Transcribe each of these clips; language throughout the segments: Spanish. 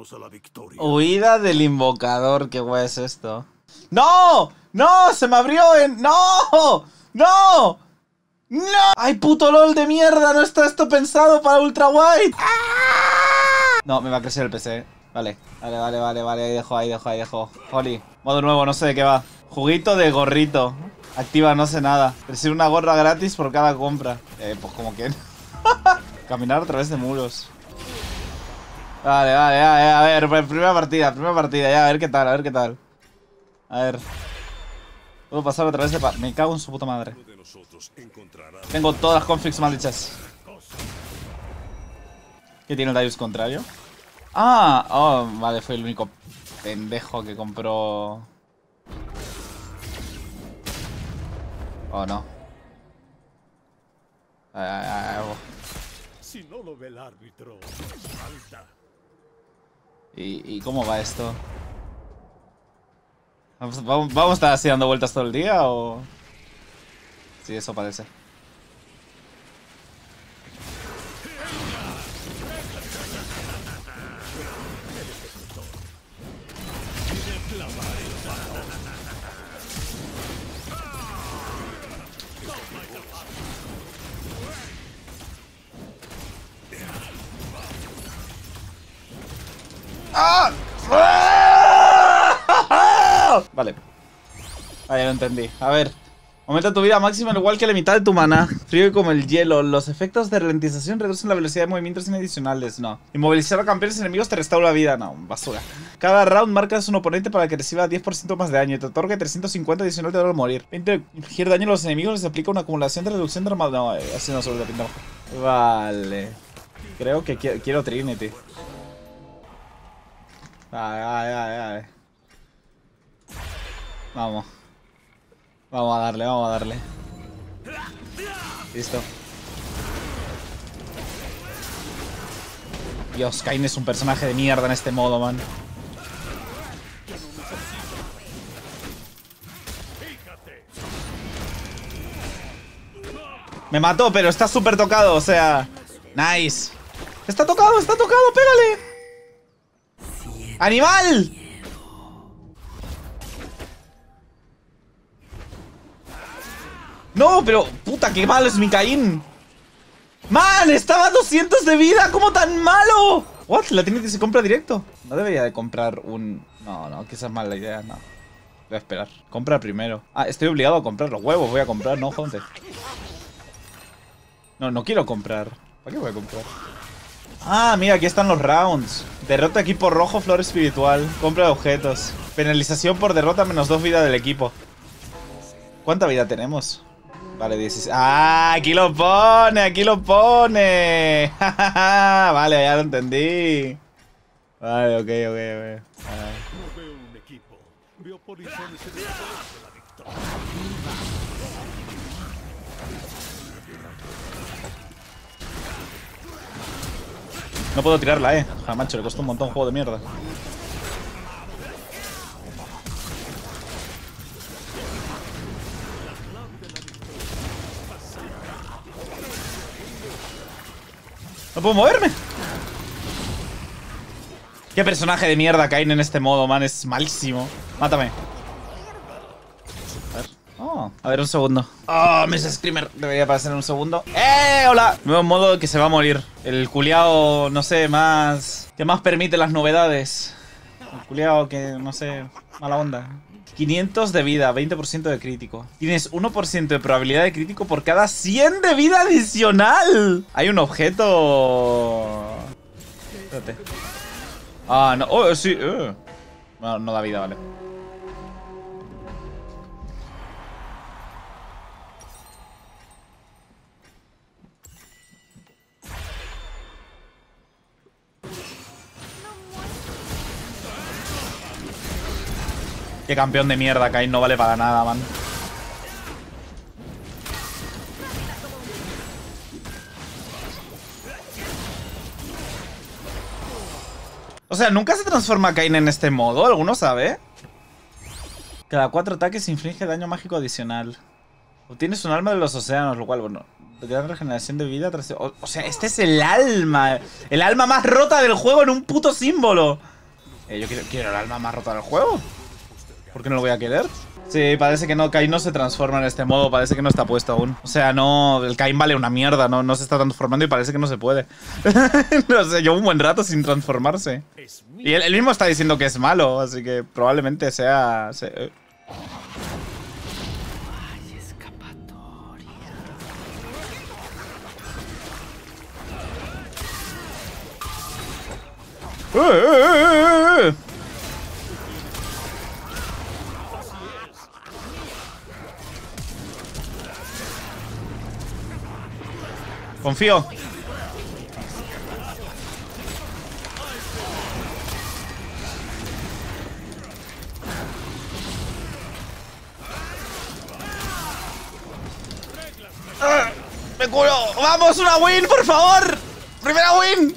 a la victoria. Huida del invocador, qué guay es esto. ¡No! ¡No! ¡Se me abrió en... ¡No! ¡No! ¡No! ¡Ay, puto LOL de mierda! No está esto pensado para ultra wide. No, me va a crecer el PC. Vale, vale. Ahí dejo. Holly, modo nuevo, no sé de qué va. Juguito de gorrito. Activa, no sé nada. Recibe una gorra gratis por cada compra. Pues como que... Caminar a través de muros. Vale, a ver, primera partida, ya, a ver qué tal. A ver. Puedo pasar a través de... Me cago en su puta madre. Tengo todas las configs mal hechas. ¿Qué tiene el Darius contrario? Ah, oh, vale, fue el único pendejo que compró... Oh, no. Si no lo ve el árbitro, falta. ¿Y cómo va esto? ¿Vamos a estar así dando vueltas todo el día o...? Sí, eso parece. ¡Ah! Vale. Ah, ya lo entendí. A ver. Aumenta tu vida máxima al igual que la mitad de tu mana. Frío como el hielo. Los efectos de ralentización reducen la velocidad de movimientos sin adicionales. No. Inmovilizar a campeones enemigos te restaura la vida. No, basura. Cada round marcas a un oponente para que reciba 10% más de daño y te otorgue 350 adicional de dolor al morir. 20 infligir daño a los enemigos les aplica una acumulación de reducción de armadura. No, así no solo la pinta mejor. Vale. Creo que quiero Trinity. Vale. Vamos a darle. Listo. Dios, Kayn es un personaje de mierda en este modo, man. Me mató, pero está súper tocado, o sea... Nice. Está tocado, pégale. ¡Animal! No, pero... Puta, qué malo es mi Kayn. ¡Man! Estaba a 200 de vida. ¿Cómo tan malo? ¿What? La Trinity se compra directo. No debería de comprar un... No, que esa es mala idea, no. Voy a esperar. Compra primero. Ah, estoy obligado a comprar los huevos. Voy a comprar, no, joder. No quiero comprar. ¿Para qué voy a comprar? Ah, mira, aquí están los rounds. Derrota equipo rojo, flor espiritual. Compra de objetos. Penalización por derrota menos 2 vida del equipo. ¿Cuánta vida tenemos? Vale, 16. ¡Ah! Aquí lo pone. Vale, ya lo entendí. Vale, ok. No veo un equipo. Veo posiciones en el de la victoria. No puedo tirarla, Ah, macho, le costó un montón, juego de mierda. No puedo moverme. Qué personaje de mierda Kayn en este modo, man. Es malísimo. Mátame. A ver. A ver, un segundo. Oh, Miss Screamer. Debería aparecer en un segundo. ¡Hola! Nuevo modo que se va a morir. El culiao, no sé, más... que más permite las novedades. El culiao que, no sé, mala onda. 500 de vida, 20% de crítico. Tienes 1% de probabilidad de crítico por cada 100 de vida adicional. Hay un objeto... Espérate. Ah, no. Oh, sí. No da vida, vale. Qué campeón de mierda, Kayn. No vale para nada, man. O sea, ¿nunca se transforma Kayn en este modo? ¿Alguno sabe? Cada 4 ataques inflige daño mágico adicional. Obtienes un alma de los océanos, lo cual, bueno, gran regeneración de vida. O sea, este es el alma. El alma más rota del juego en un puto símbolo. Yo quiero el alma más rota del juego. ¿Por qué no lo voy a querer? Sí, parece que no, Cain no se transforma en este modo, parece que no está puesto aún. O sea, no, el Cain vale una mierda, no se está transformando y parece que no se puede. No sé, llevo un buen rato sin transformarse. Y él mismo está diciendo que es malo, así que probablemente sea... Hay escapatoria. Confío. ¡Me culo! ¡Vamos! ¡Una win, por favor! ¡Primera win!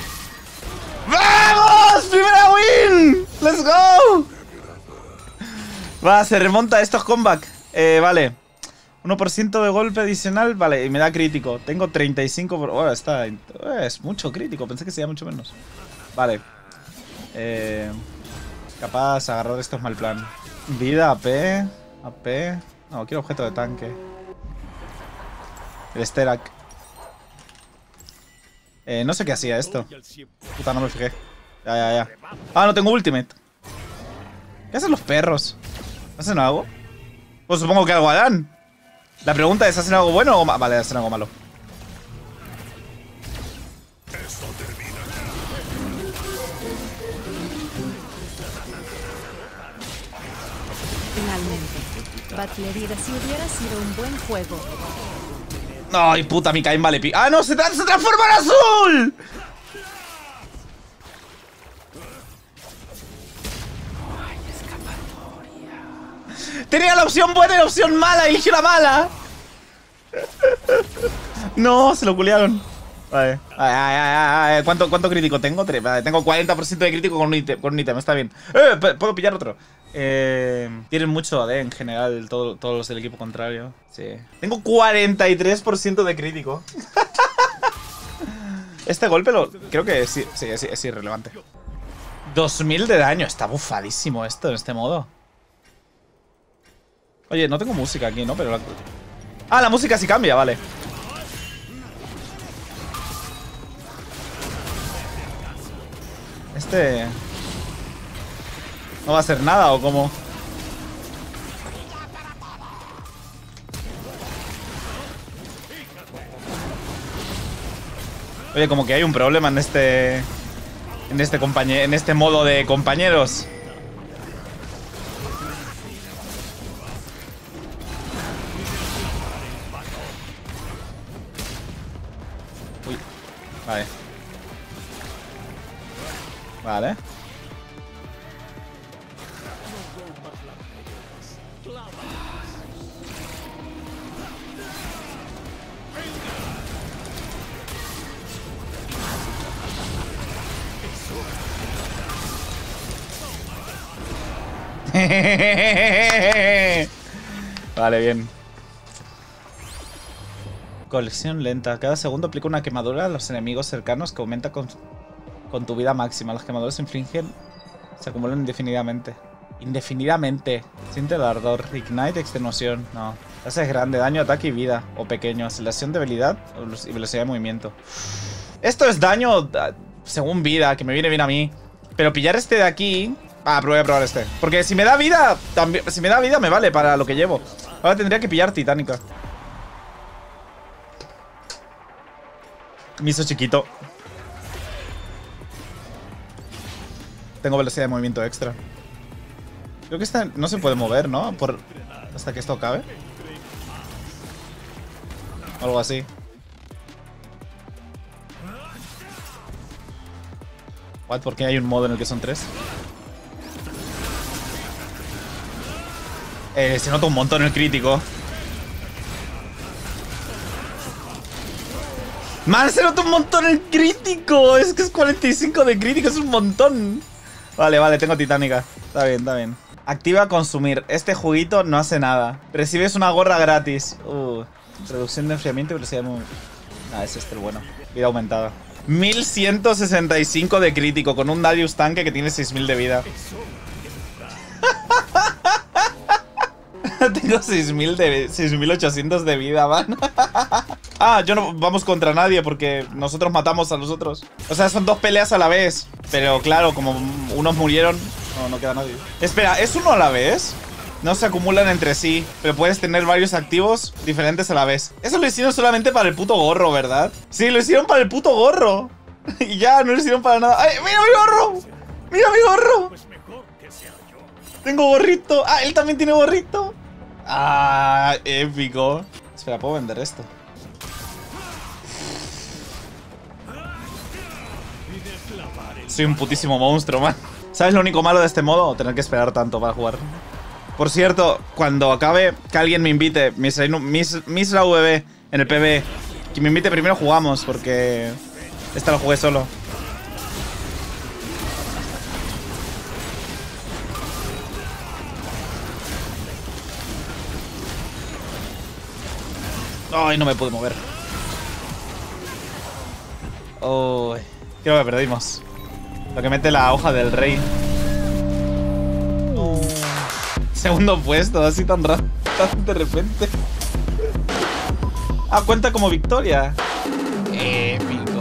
¡Vamos! ¡Primera win! ¡Let's go! Va, se remonta. Esto es comeback. Vale. 1% de golpe adicional. Vale, y me da crítico. Tengo 35 por... Oh, está... es mucho crítico. Pensé que sería mucho menos. Vale. Capaz agarrar esto es mal plan. Vida, AP. AP. No, quiero objeto de tanque. El Sterak. No sé qué hacía esto. Puta, no me fijé. Ya. Ah, no tengo ultimate. ¿Qué hacen los perros? ¿Hacen algo? Pues supongo que algo harán. La pregunta es, ¿hacen algo bueno o malo? Vale, hacen algo malo. Finalmente, Batlerida, si hubiera sido un buen juego. Ay, puta, mi Cain vale pi... ¡Ah, no! ¡Se transforma en azul! Tenía la opción buena y la opción mala, eligió la mala. No, se lo culiaron. Vale. ¿Cuánto crítico tengo? Vale, tengo 40% de crítico con un ítem, está bien. ¿Puedo pillar otro? Tienen mucho AD en general, todos los del equipo contrario. Sí. Tengo 43% de crítico. Este golpe creo que sí, es irrelevante. 2000 de daño, está bufadísimo esto en este modo. Oye, no tengo música aquí, ¿no? Pero ah, la música sí cambia, vale. Este... ¿no va a hacer nada o cómo? Oye, como que hay un problema en este modo de compañeros. Uy, vale. Vale. Vale, bien. Colección lenta. Cada segundo aplica una quemadura a los enemigos cercanos que aumenta con tu vida máxima. Las quemaduras se acumulan indefinidamente. Indefinidamente. Siente el ardor. Ignite, extenuación. No. Haces grande daño, ataque y vida. O pequeño. Aceleración de habilidad y velocidad de movimiento. Esto es daño según vida, que me viene bien a mí. Pero pillar este de aquí... Ah, pero voy a probar este. Porque si me da vida, también, si me da vida me vale para lo que llevo. Ahora tendría que pillar Titánica. Me hizo chiquito. Tengo velocidad de movimiento extra. Creo que esta no se puede mover, ¿no? Hasta que esto acabe. O algo así. What? ¿Por qué hay un modo en el que son 3? Se nota un montón el crítico. Man, se nota un montón el crítico. Es que es 45 de crítico, es un montón. Vale, tengo Titánica. Está bien. Activa consumir. Este juguito no hace nada. Recibes una gorra gratis. Reducción de enfriamiento y velocidad de movimiento. Ah, es este el bueno. Vida aumentada. 1165 de crítico con un Darius tanque que tiene 6000 de vida. Tengo 6800 de vida, man. Ah, yo no vamos contra nadie porque nosotros matamos a los otros. O sea, son dos peleas a la vez. Pero claro, como unos murieron, no queda nadie. Espera, ¿es uno a la vez? No se acumulan entre sí, pero puedes tener varios activos diferentes a la vez. Eso lo hicieron solamente para el puto gorro, ¿verdad? Sí, lo hicieron para el puto gorro. Y ya, no lo hicieron para nada. ¡Ay, mira mi gorro! ¡Mira mi gorro! Pues mejor que sea yo. Tengo gorrito. Ah, él también tiene gorrito. Ah, épico. Espera, ¿puedo vender esto? Soy un putísimo monstruo, man. ¿Sabes lo único malo de este modo? Tener que esperar tanto para jugar. Por cierto, cuando acabe, que alguien me invite, Misra VB en el PB. Que me invite primero jugamos, porque esta lo jugué solo. Ay, no me pude mover. Oh, creo que perdimos. Lo que mete la hoja del rey. No. Segundo puesto, así tan rápido, tan de repente. Ah, cuenta como victoria. Épico.